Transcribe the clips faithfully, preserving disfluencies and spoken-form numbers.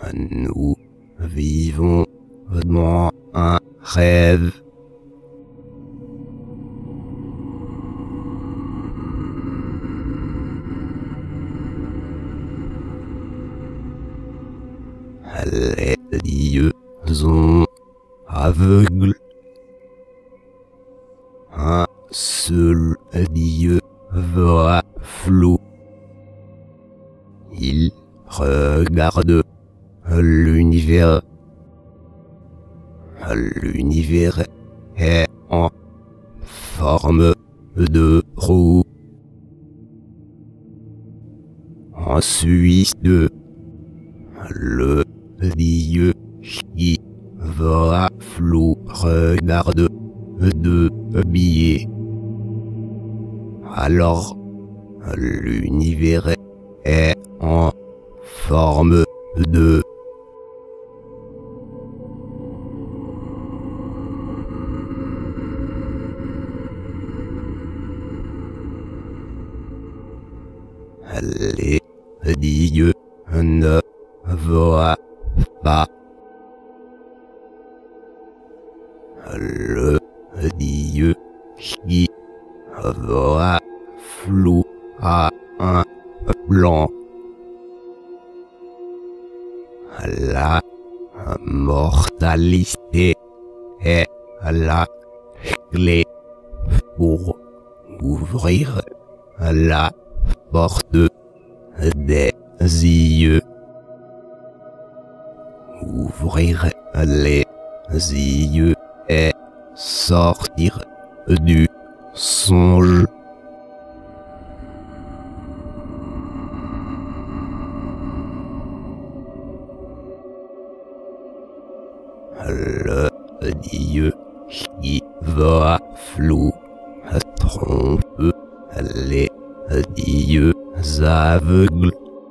Nous vivons dans un rêve. Les yeux sont aveugles. Un seul Dieu voit flou. Il regarde l'univers. L'univers est en forme de roue. Ensuite, le Dieu qui voit flou regarde deux billets. Alors, l'univers est en forme de les dieux ne voient pas. Le Dieu qui voit flou a un plan. La mortalité est la clé pour ouvrir la porte des yeux. Ouvrir les yeux et sortir du songe. Le Dieu qui voit flou trompe les dieux aveugles.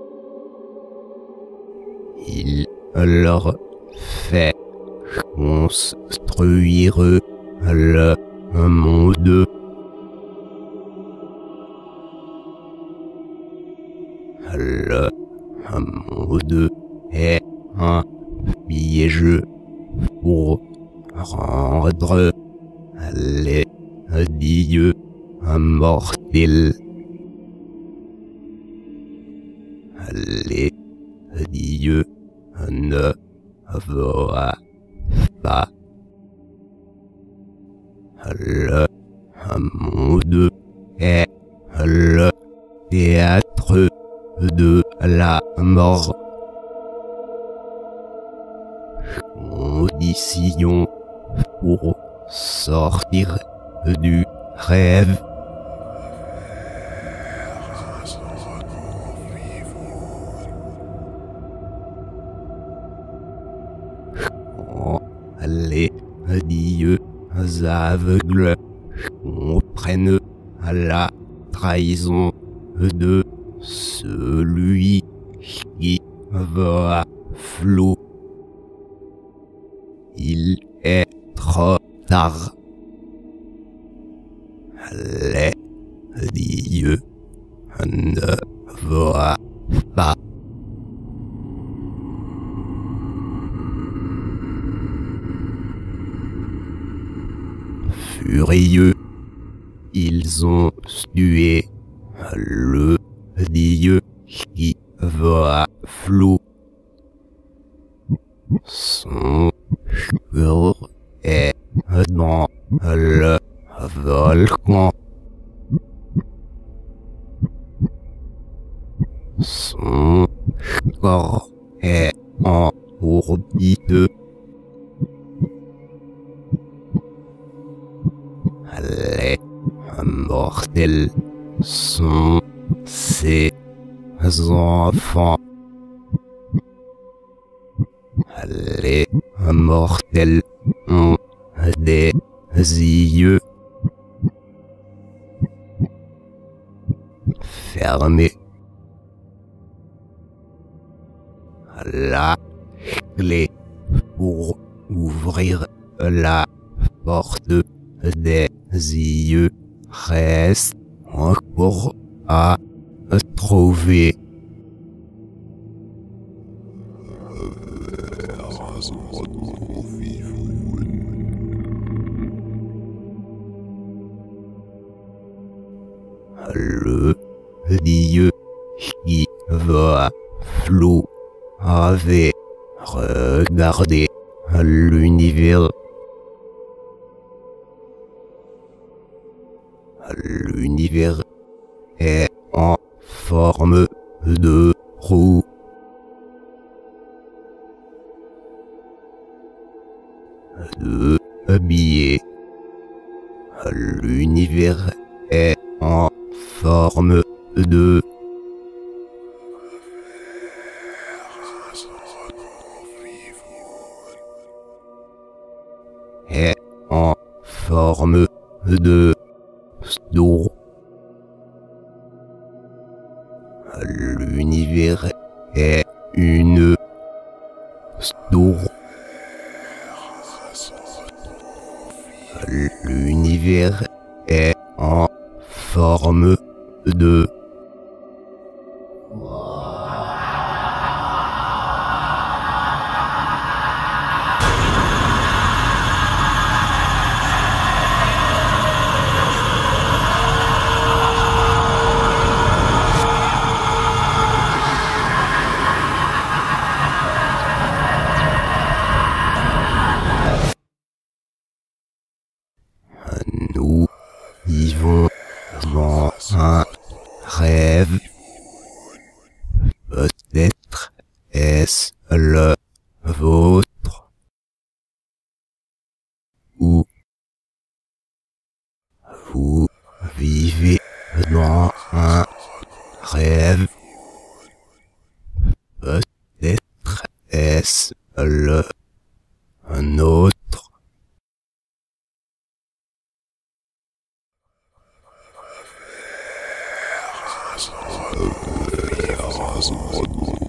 Il leur fait construire le monde. Le monde est un piège pour rendre les dieux mortels. Les dieux ne voient pas. Le monde est le théâtre de la mort. Condition pour sortir du rêve. Quand les dieux aveugles comprennent la trahison de celui qui voit flou, il est trop tard. Les dieux ne voient pas. Furieux, ils ont tué le Dieu qui voit flou. Son corps est dans le volcan. Son corps est en orbite. Les mortels sont ses enfants. Les mortels ont des yeux fermés. La clé pour ouvrir la porte des yeux reste encore à trouver. Le lieu qui va flou avait regardé l'univers. L'univers est en forme de roue. De billets. L'univers est en forme de est en forme de stour. L'univers est une stour. L'univers est en forme de nous vivons dans un rêve. Peut-être est-ce le vôtre. Ou vous vivez dans un rêve. Peut-être est-ce le nôtre. Cosmos.